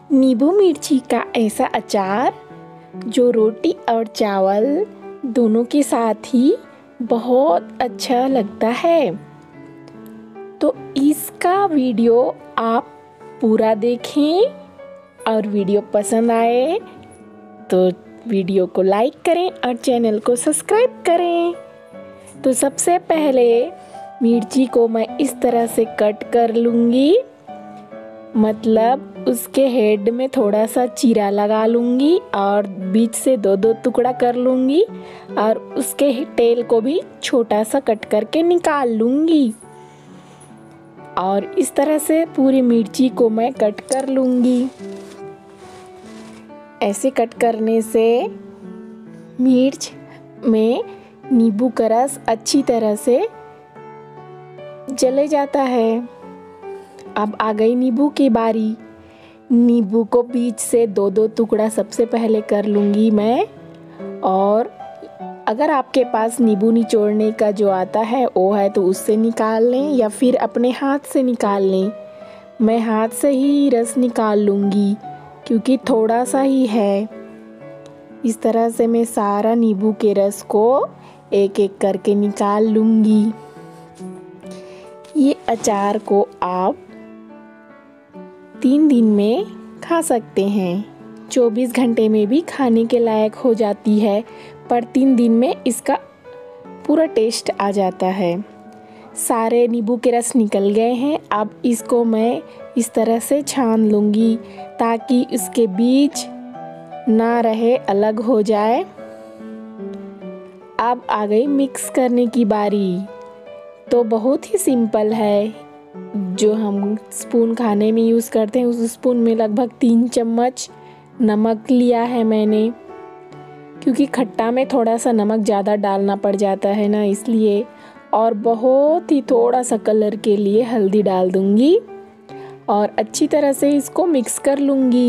नींबू मिर्ची का ऐसा अचार जो रोटी और चावल दोनों के साथ ही बहुत अच्छा लगता है। तो इसका वीडियो आप पूरा देखें और वीडियो पसंद आए तो वीडियो को लाइक करें और चैनल को सब्सक्राइब करें। तो सबसे पहले मिर्ची को मैं इस तरह से कट कर लूँगी, मतलब उसके हेड में थोड़ा सा चीरा लगा लूँगी और बीच से दो दो टुकड़ा कर लूँगी और उसके टेल को भी छोटा सा कट करके निकाल लूँगी। और इस तरह से पूरी मिर्ची को मैं कट कर लूँगी। ऐसे कट करने से मिर्च में नींबू का रस अच्छी तरह से चले जाता है। अब आ गई नींबू की बारी। नींबू को बीच से दो दो टुकड़ा सबसे पहले कर लूँगी मैं, और अगर आपके पास नींबू निचोड़ने का जो आता है वो है तो उससे निकाल लें या फिर अपने हाथ से निकाल लें। मैं हाथ से ही रस निकाल लूँगी क्योंकि थोड़ा सा ही है। इस तरह से मैं सारा नींबू के रस को एक एक करके निकाल लूँगी। ये अचार को आप 3 दिन में खा सकते हैं। 24 घंटे में भी खाने के लायक हो जाती है, पर 3 दिन में इसका पूरा टेस्ट आ जाता है। सारे नींबू के रस निकल गए हैं। अब इसको मैं इस तरह से छान लूँगी ताकि इसके बीज ना रहे, अलग हो जाए। अब आ गई मिक्स करने की बारी। तो बहुत ही सिंपल है। जो हम स्पून खाने में यूज़ करते हैं उस स्पून में लगभग 3 चम्मच नमक लिया है मैंने, क्योंकि खट्टा में थोड़ा सा नमक ज़्यादा डालना पड़ जाता है ना, इसलिए। और बहुत ही थोड़ा सा कलर के लिए हल्दी डाल दूँगी और अच्छी तरह से इसको मिक्स कर लूँगी।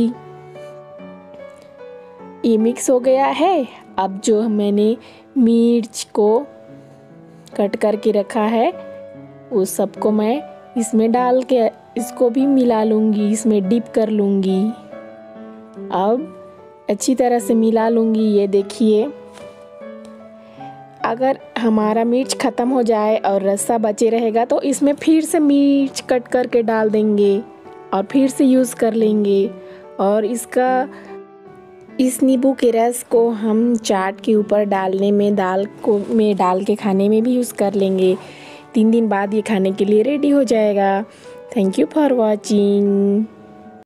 ये मिक्स हो गया है। अब जो मैंने मिर्च को कट करके रखा है वो सबको मैं इसमें डाल के इसको भी मिला लूँगी, इसमें डिप कर लूँगी। अब अच्छी तरह से मिला लूँगी। ये देखिए, अगर हमारा मिर्च ख़त्म हो जाए और रस्सा बचे रहेगा तो इसमें फिर से मिर्च कट करके डाल देंगे और फिर से यूज़ कर लेंगे। और इस नींबू के रस को हम चाट के ऊपर डालने में डाल के खाने में भी यूज़ कर लेंगे। 3 दिन बाद ये खाने के लिए रेडी हो जाएगा। Thank you for watching.